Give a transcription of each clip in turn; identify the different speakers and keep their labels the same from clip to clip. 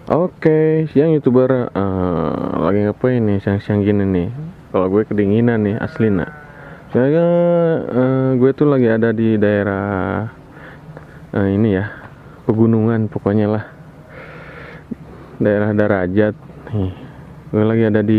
Speaker 1: Oke, siang YouTuber. Lagi ngapain nih siang-siang gini nih? Kalau gue kedinginan nih asli nak. Soalnya gue tuh lagi ada di daerah ini ya, pegunungan pokoknya lah, daerah Darajat. Nih, gue lagi ada di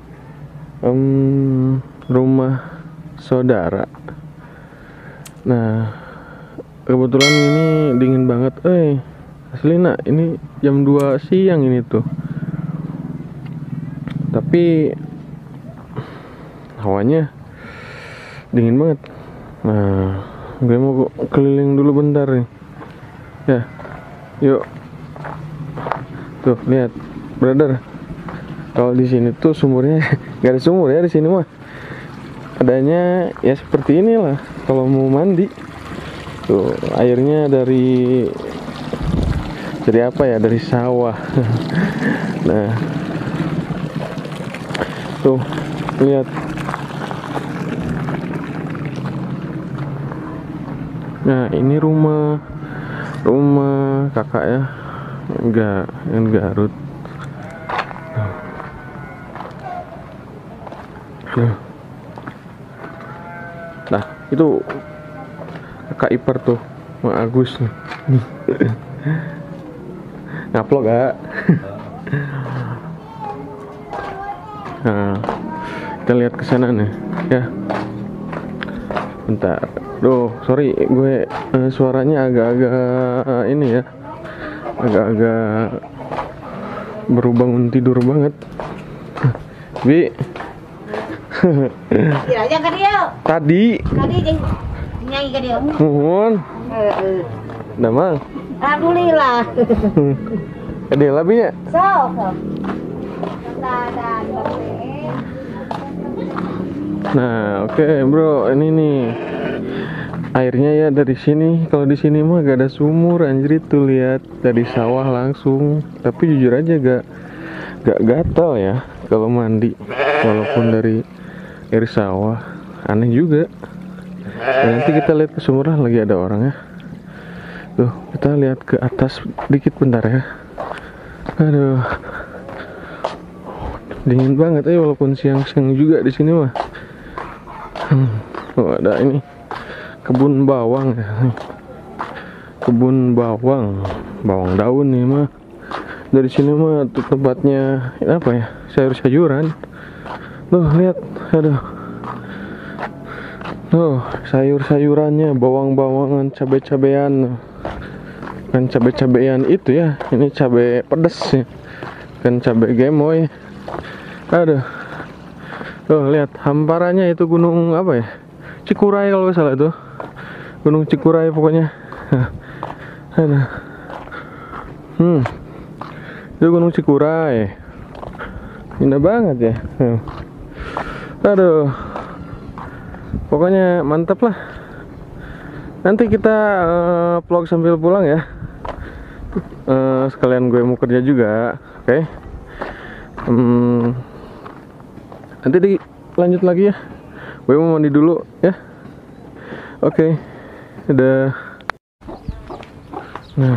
Speaker 1: rumah saudara. Nah, kebetulan ini dingin banget. Asli nak, ini jam 2 siang ini tuh. Tapi hawanya dingin banget. Nah, gue mau keliling dulu bentar nih. Ya, yuk. Tuh, lihat, brother. Kalau di sini tuh sumurnya gak ada sumur ya di sini mah. Adanya ya seperti inilah. Kalau mau mandi, tuh airnya dari apa ya? Dari sawah. Nah, tuh lihat. Nah, ini rumah kakak ya, yang Garut. Nah, itu kakak ipar tuh, Mak Agus nih. Ngaplok gak? Nah, kita lihat ke sana nih, ya. Bentar. Duh, sorry, gue suaranya agak-agak ini ya, agak-agak baru bangun tidur banget. Bi.
Speaker 2: Aja ke dia.
Speaker 1: Tadi
Speaker 2: Nyanyi ke dia.
Speaker 1: mohon. Udah mang.
Speaker 2: Alhamdulillah.
Speaker 1: Ada labinya.
Speaker 2: So.
Speaker 1: Nah, oke, bro, ini nih airnya ya dari sini. Kalau di sini mah gak ada sumur, anjir, tuh lihat dari sawah langsung. Tapi jujur aja gak gatal ya kalau mandi, walaupun dari air sawah. Aneh juga. Nah, nanti kita lihat ke sumur lah, lagi ada orang ya. Tuh, kita lihat ke atas dikit bentar ya. Aduh, dingin banget ya, walaupun siang-siang juga di sini mah. Oh, ada ini kebun bawang ya. Kebun bawang daun nih mah. Dari sini mah tuh tempatnya apa ya, sayur-sayuran. Tuh lihat, aduh. Tuh sayur-sayurannya, bawang-bawangan, cabai-cabean. Kan cabai-cabean itu ya, ini cabai pedas ya, kan cabai gemoy. Aduh, tuh lihat hamparannya, itu gunung apa ya, Cikuray kalau nggak salah, itu gunung Cikuray pokoknya. Aduh, itu gunung Cikuray, indah banget ya. Aduh, pokoknya mantap lah. Nanti kita vlog sambil pulang ya. Sekalian gue mau kerja juga, oke? Nanti dilanjut lagi ya. Gue mau mandi dulu ya. Oke, udah. Nah,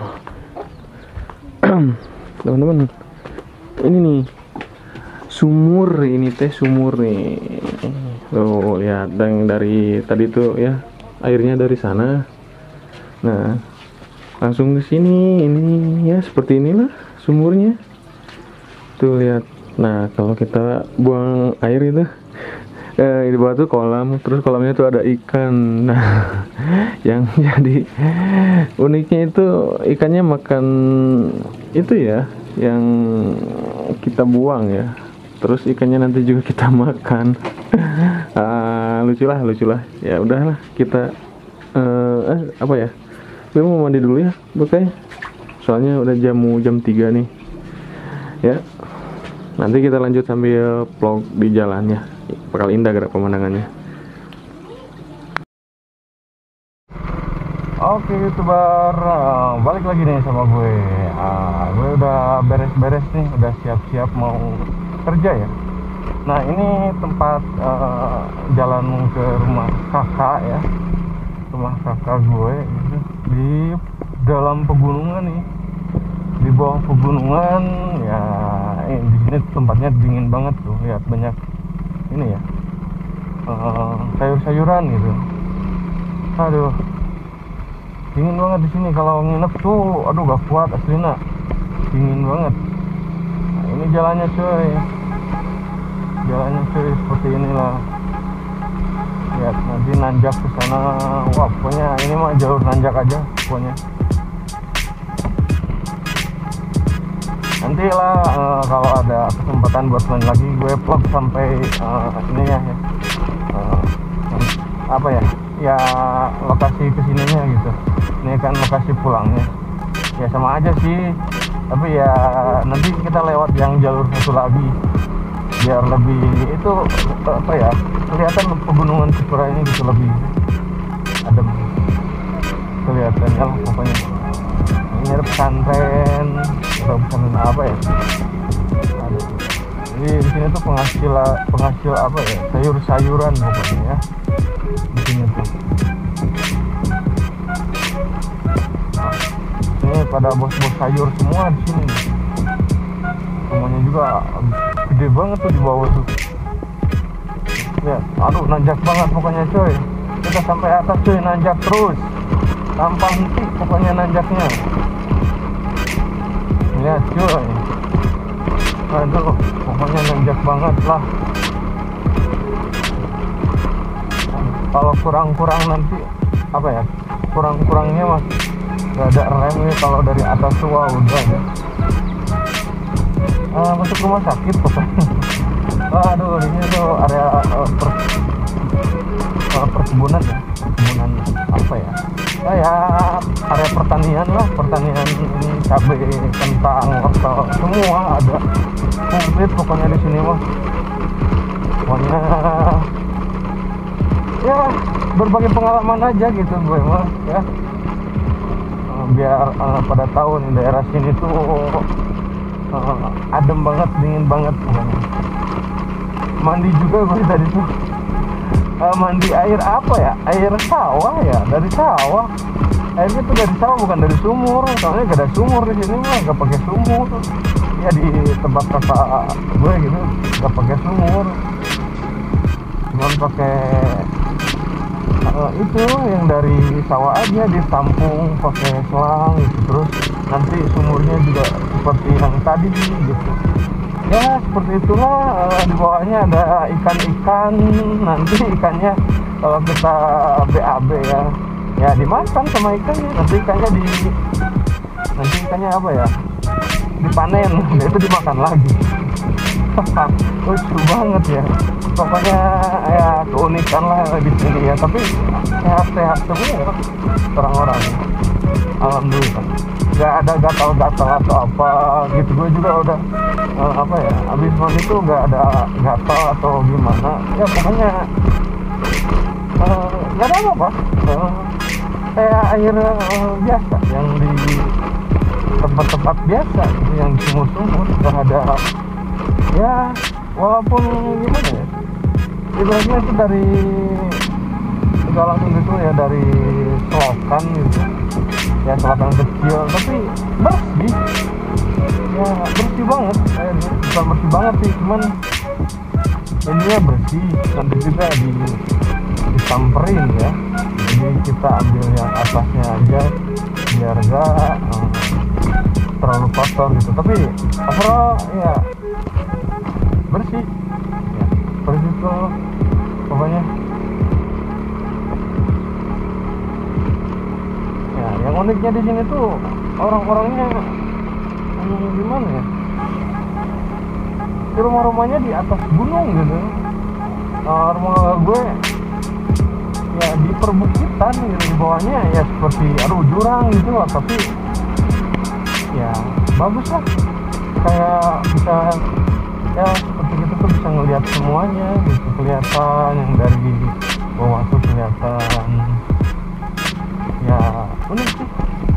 Speaker 1: teman-teman, ini nih sumur, ini teh sumur nih. Tuh lihat, dan dari tadi tuh ya, airnya dari sana. Nah, langsung ke sini, ini ya seperti inilah sumurnya. Tuh lihat. Nah, kalau kita buang air itu, di bawah tuh kolam, terus kolamnya tuh ada ikan. Nah, yang jadi uniknya itu ikannya makan itu ya, yang kita buang ya. Terus ikannya nanti juga kita makan. Lucu lah. Ya udahlah, kita apa ya? Gue mau mandi dulu ya, oke? Soalnya udah jam 3 nih. Ya. Nanti kita lanjut sambil vlog di jalannya. Bakal indah gerak pemandangannya. Oke, YouTuber, balik lagi nih sama gue. Gue udah beres-beres nih, udah siap-siap mau kerja ya. Nah, ini tempat jalan ke rumah kakak ya. Rumah kakak gue gitu, di dalam pegunungan nih, di bawah pegunungan ya. Di sini tempatnya dingin banget tuh, lihat banyak ini ya, sayur-sayuran gitu. Aduh, dingin banget di sini. Kalau nginep tuh aduh gak kuat aslinya, dingin banget. Nah, ini jalannya cuy, seperti inilah. Lihat nanti nanjak ke sana. Wah pokoknya ini mah jalur nanjak aja pokoknya. Nanti lah kalau ada kesempatan buat main lagi, gue vlog sampai ini ya, apa ya lokasi kesininya gitu. Ini kan lokasi pulangnya ya, sama aja sih, tapi ya nanti kita lewat yang jalur satu lagi biar lebih itu apa ya, kelihatan pegunungan Cipura ini gitu, lebih adem kelihatannya lah pokoknya. Ini ada pesantren atau pesantren apa ya. Jadi di sini tuh penghasil apa ya, sayur-sayuran pokoknya ya di sini tuh. Nah, ini pada bos-bos sayur semua di sini. Semuanya juga gede banget tuh di bawah tuh. Ya, aduh nanjak banget pokoknya coy. Kita sampai atas coy, nanjak terus tanpa henti pokoknya nanjaknya. Lihat cuy, aduh pokoknya nanjak banget lah. Kalau kurang nanti apa ya, kurangnya mah gak ada rem nih kalau dari atas tuh. Wah udah ya, masuk rumah sakit pokoknya. Aduh ini tuh area perkebunan ya, perkebunan apa ya, kayak area pertanian lah, pertanian ini cabai, kentang, wortel, semua ada komplit pokoknya di sini mah. Pokoknya ya berbagi pengalaman aja gitu gue mah ya, biar pada tahu nih daerah sini tuh adem banget, dingin banget pokoknya. Mandi juga gue tadi tuh, mandi air apa ya, air sawah ya, dari sawah. Airnya tuh dari sawah, bukan dari sumur. Soalnya gak ada sumur di sini mah, gak pakai sumur. Ya di tempat kakak gue gitu, gak pakai sumur, cuman pakai itu yang dari sawah aja, ditampung pakai selang gitu. Terus nanti sumurnya juga seperti yang tadi gitu. Ya seperti itulah. Di bawahnya ada ikan-ikan. Nanti ikannya kalau kita BAB ya dimakan sama ikannya. Nanti ikannya apa ya, dipanen, itu dimakan lagi. Lucu banget ya. Pokoknya ya keunikan lah di sini ya. Tapi sehat-sehat semua orang-orang, alhamdulillah. Gak ada gatal-gatal atau apa gitu. Gue juga udah apa ya, abis mandi tuh gak ada gatal atau gimana ya. Pokoknya gak ada apa-apa, kayak air biasa yang di tempat-tempat biasa gitu, yang di sumur-sumur. Gak ada ya, walaupun gimana ya, ibaratnya itu dari gak langsung gitu ya, dari selokan gitu ya, selokan kecil, tapi bersih ya, bersih banget airnya. Bukan bersih banget sih, cuman ininya bersih. Nanti juga disamperin ya, jadi kita ambil yang atasnya aja biar gak terlalu kotor gitu. Tapi overall ya bersih ya, bersih tuh pokoknya ya. Yang uniknya di sini tuh orang-orangnya gimana ya, rumah-rumahnya di atas gunung gitu. Rumah gue ya di perbukitan gitu, di bawahnya ya seperti jurang gitu lah, tapi ya bagus lah, kayak bisa ya seperti gitu tuh, bisa ngelihat semuanya gitu, kelihatan yang dari bawah tuh kelihatan ya, unik sih.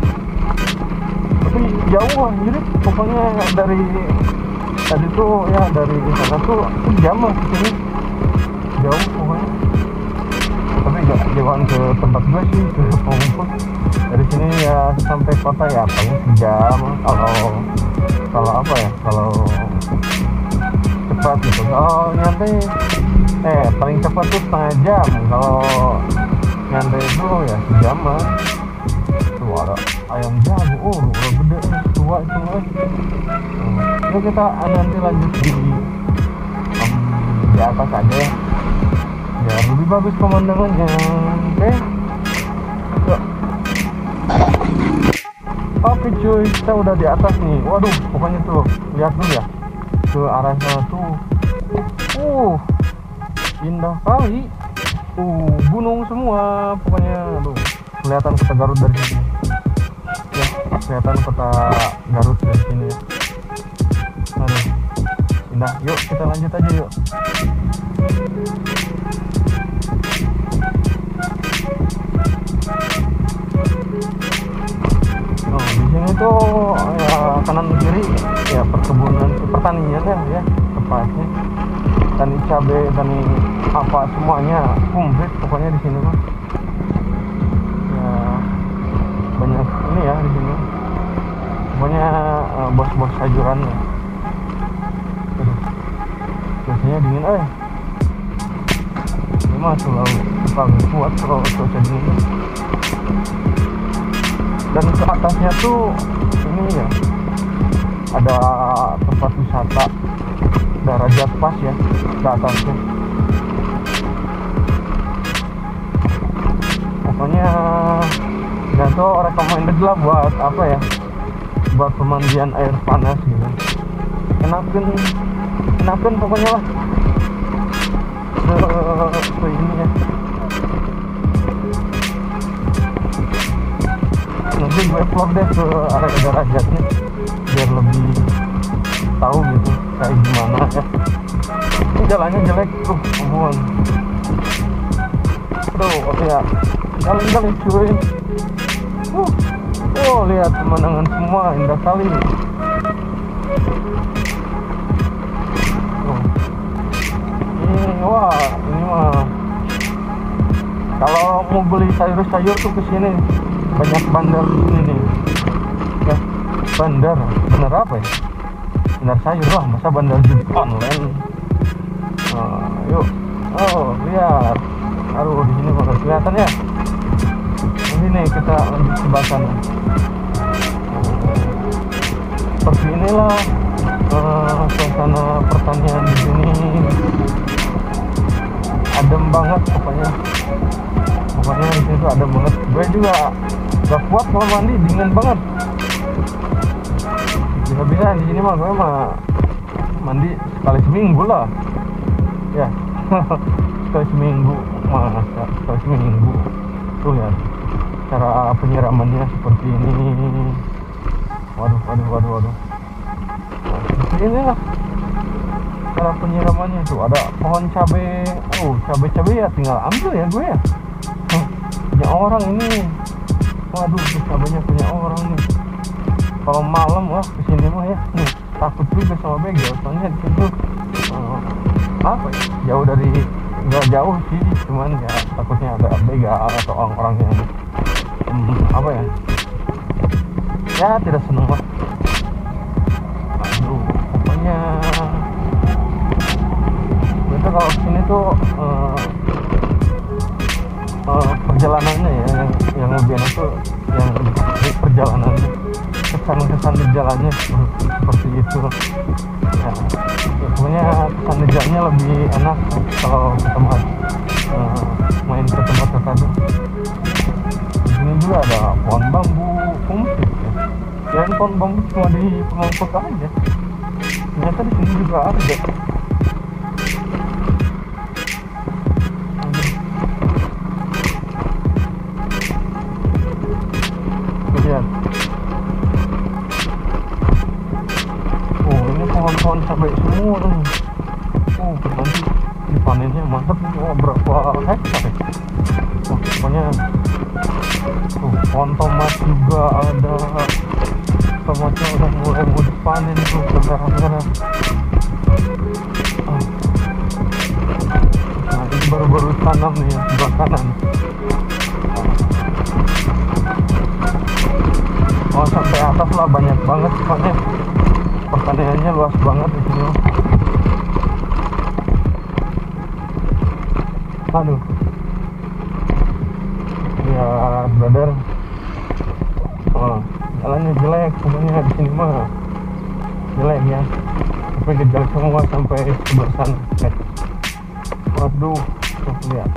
Speaker 1: Tapi jauh lah, jadi pokoknya dari tadi tuh ya, dari sana tuh sejam lah kesini, jauh pokoknya. Tapi gak jauhan ke tempat gue sih, ke Pamungput. Dari sini ya sampai kota ya paling sejam, kalau apa ya, kalau cepat gitu. Kalau nyantai paling cepat tuh setengah jam, kalau nyantai itu ya sejam lah. Tuh ada ayam jago, udah gede tua itu. Yuk kita nanti lanjut di atas aja ya, biar lebih bagus pemandangannya. Oke cuy, kita udah di atas nih. Waduh, pokoknya tuh lihat dulu ya ke arah sana tuh. Indah kali. Gunung semua pokoknya. Aduh, kelihatan kota Garut dari sini. Ya, kelihatan kota Garut dari sini ya. Aduh, indah. Yuk kita lanjut aja yuk. Di sini tuh ya kanan kiri ya perkebunan, pertanian ya tepatnya. Tani cabai, tani apa semuanya komplit pokoknya di sini mah. Ya banyak ini ya di sini. Pokoknya bos-bos sayuran ya. Biasanya dingin ini mah selalu paling kuat kalau cuaca dingin. Dan ke atasnya tuh ini ya ada tempat wisata Darajat Pas ya ke atasnya. Pokoknya ya tuh recommended lah buat apa ya, buat pemandian air panas gitu. Enakan pokoknya lah ke ini ya. Nanti gue upload deh ke area Darajatnya biar lebih tahu gitu kayak gimana ya. Ini jalannya jelek tuh, ampun. Aduh, ya jalan-jalan cuy. Lihat pemandangan semua indah kali. Ini mah kalau mau beli sayur-sayur tuh kesini banyak bandar di sini nih ya. Bandar apa ya, bandar sayur lah, masa bandar judi online. Yuk lihat, aduh di sini bakal kelihatan ya. Nanti nih kita lanjut sebelah sana. Seperti inilah suasana pertanian di sini. Adem banget pokoknya di sini tuh adem banget. Gue juga gak kuat kalau mandi, dingin banget. Bisa-bisa di sini mah gue mandi sekali seminggu lah ya. sekali seminggu tuh ya cara penyiramannya seperti ini. Waduh. Seperti inilah cara penyiramannya. Tuh ada pohon cabai. Cabai ya tinggal ambil ya gue ya. Punya orang ini. Waduh, cabainya punya orang nih. Kalau malam kesini mah ya takut juga sama begal. Soalnya di situ apa ya, jauh dari, nggak jauh sih, cuman ya takutnya ada begal atau orang-orang yang apa ya tidak seneng lah. Aduh, pokoknya itu kalau kesini tuh perjalanannya ya yang lebih enak tuh yang perjalanannya, kesan di jalannya seperti itu ya. Pokoknya kesan di jalannya lebih enak kalau ke tempat main ke tempat tertentu. Di sini juga ada pohon bambu komplit ya. Pohon bambu cuma di Pamungput aja, ternyata di sini juga ada. Lihat. Ini pohon-pohon cabai semua nih. Nanti dipanennya mantap nih. Berapa hektar ya? Pokoknya pohon tomat juga ada. Tomatnya udah mulai mau dipanen tuh, merah-merah. Nah, ini baru-baru tanam nih ya, sebelah kanan. Oh sampai atas lah banyak banget, soalnya pertaniannya luas banget di sini. Aduh, ya brother, oh, jalannya jelek, pokoknya di sini mah jelek ya, sampai jelek semua sampai sebelah sana. Waduh, tuh lihat,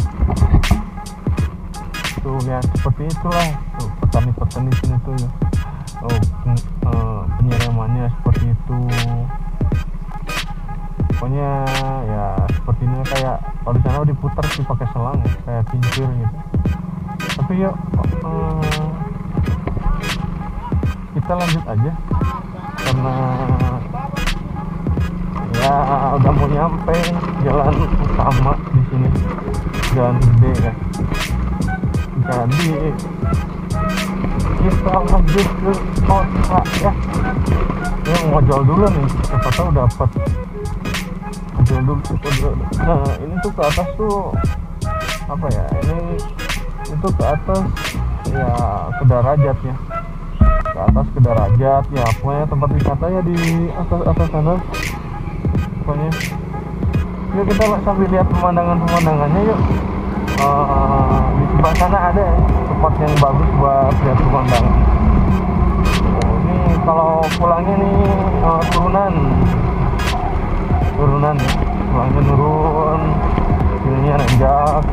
Speaker 1: seperti itulah tuh petani-petani sini tuh ya. Oh, penyiramannya seperti itu. Pokoknya ya seperti ini, kayak kalau di sana diputar sih pakai selang ya, kayak kincir gitu. Tapi yuk kita lanjut aja karena ya udah mau nyampe jalan utama di sini, jalan gede ya. Jadi kita lanjut ke kota ya. Ini ngojol dulu nih, siapa tahu dapat. Ngojol dulu. Nah ini tuh ke atas tuh apa ya? Ini itu ke atas ya, ke Darajat ya. Ke atas ke Darajat ya, pokoknya tempat wisata ya di atas sana. Pokoknya yuk kita sambil lihat pemandangannya yuk. Di sebelah sana ada tempat yang bagus buat lihat pemandangan. Ini kalau pulangnya nih turunan ya, pulangnya turun, ininya nanjak.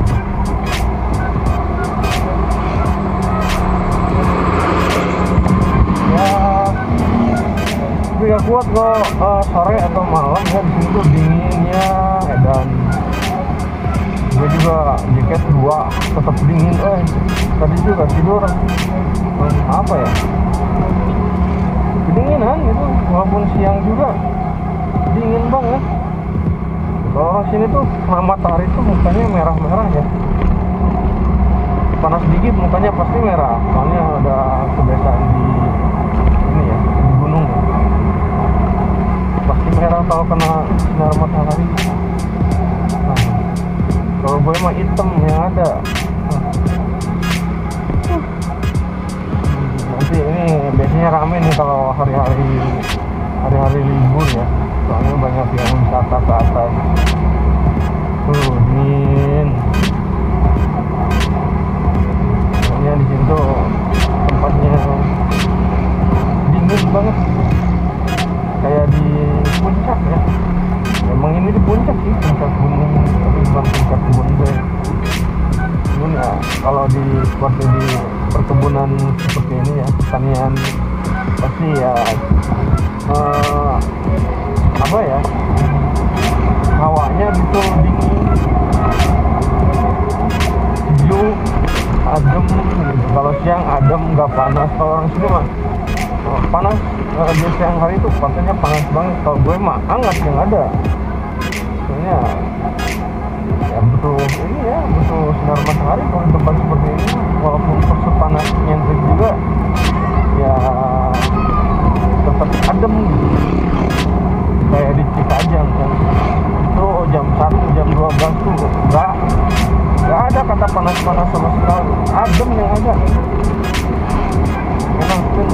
Speaker 1: Ya, tapi gak kuat kok sore atau malam ya, di sini tuh dinginnya edan. Gue juga jaket 2 tetap dingin. Tadi juga tidur apa ya, kedinginan gitu, walaupun siang juga dingin banget. Kalau orang sini tuh matahari tuh mukanya merah-merah ya, panas dikit mukanya pasti merah, soalnya udah kebiasaan di ini ya, di gunung ya. Pasti merah kalau kena sinar matahari. Nah, kalau gue mah hitam yang ada. Nanti ini biasanya rame nih kalau hari-hari libur ya, soalnya banyak yang wisata ke atas. Dingin. Pokoknya di situ tempatnya dingin banget, kayak di puncak ya. Emang ini di puncak sih, puncak gunung, tapi bukan puncak kebun teh. Cuman ya kalau seperti di perkebunan seperti ini ya, pertanian pasti ya apa ya, hawanya gitu dingin, sejuk, adem gitu. Kalau siang adem, nggak panas. Kalau orang sini mah panas di siang hari itu katanya panas banget. Kalau gue mah hangat yang ada. Soalnya ya butuh ini ya, butuh sinar matahari kalau di tempat seperti ini. Walaupun sepanas nyentrik juga ya tetap adem gitu. Kayak di Cikajang kan, itu jam 1, jam 12 tuh nggak ada kata panas-panas sama sekali, adem yang ada. Enak kan.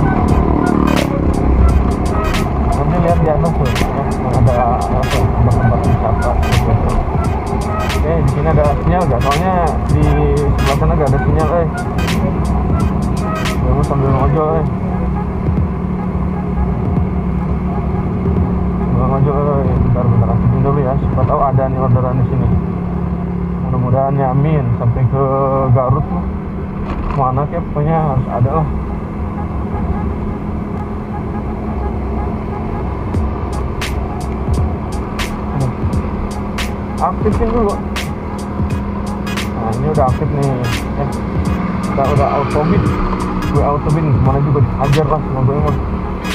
Speaker 1: Nanti lihat di atas tuh ya, ada tempat wisata gitu. Oke, di sini ada sinyal nggak? Soalnya di sebelah sana nggak ada sinyal. Gue sambil ngojol bentar aktifin dulu ya, siapa tahu ada nih orderan di sini. Mudah-mudahan ya, amin, sampai ke Garut tuh mana kayak pokoknya harus ada lah. Aktifin dulu. Nah ini udah aktif nih udah autobin. Gue autobin kemana juga dihajar lah sama gue mah.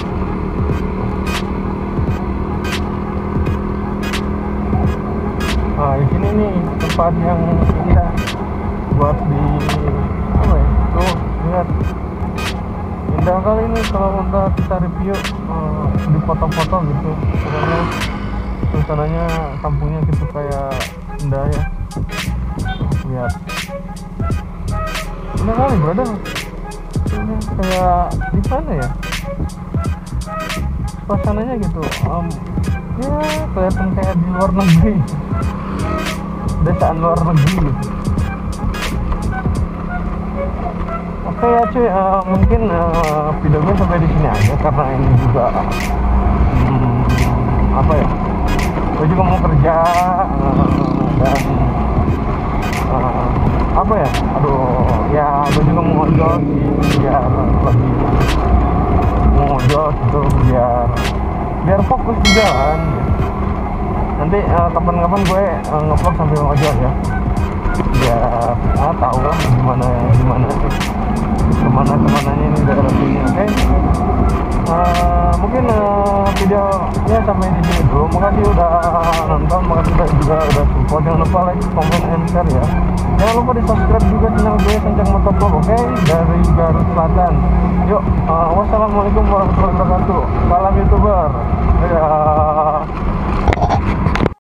Speaker 1: Nah di sini nih tempat yang indah buat di apa ya, tuh lihat, indah kali ini kalau udah kita review di foto-foto gitu. Pokoknya suasananya kampungnya gitu kayak indah ya. lihat ini kali brother, ini kayak di mana ya suasananya gitu, ya kelihatan kayak di luar negeri, desaan luar negeri gitu. Oke ya cuy, mungkin video gue sampai di sini aja karena ini juga apa ya, gue juga mau kerja dan apa ya, aduh ya gue juga mau ojol biar lebih mau ojol gitu, biar fokus di jalan gitu. Nanti kapan-kapan gue ngevlog sambil ngojol ya, biar tahu lah kemananya ini daerah sini. Oke, mungkin videonya sampai di sini dulu. Makasih udah nonton, makasih juga udah support. Jangan lupa like, comment, and share ya. Jangan lupa di subscribe juga channel gue Sancang Motovlog, oke? Dari Garut Selatan. Yuk, wassalamualaikum warahmatullahi wabarakatuh. Salam YouTuber. Dadah.